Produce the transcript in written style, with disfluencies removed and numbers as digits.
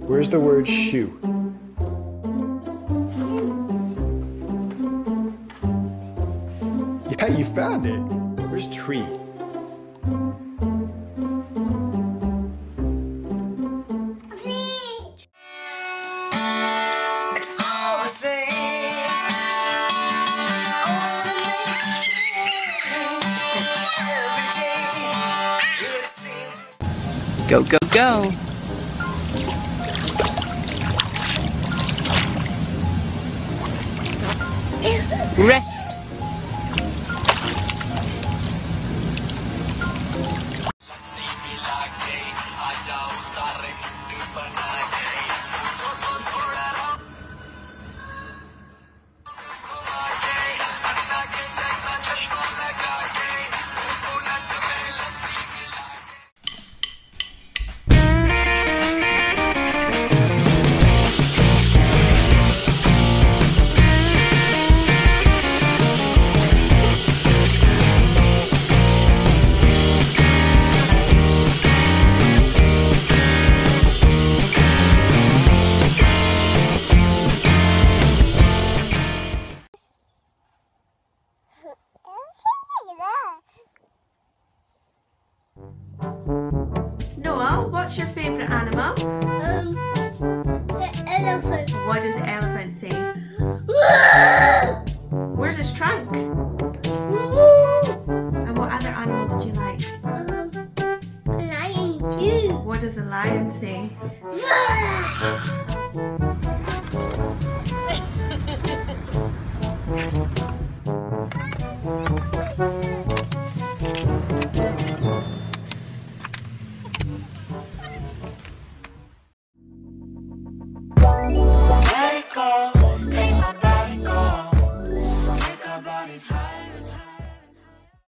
Where's the word shoe? Yeah, you found it. Where's tree? Go, go, go. Rest. Noah, what's your favourite animal? The elephant. What does the elephant say? Where's his trunk? And what other animals do you like? Lion too. What does the lion say?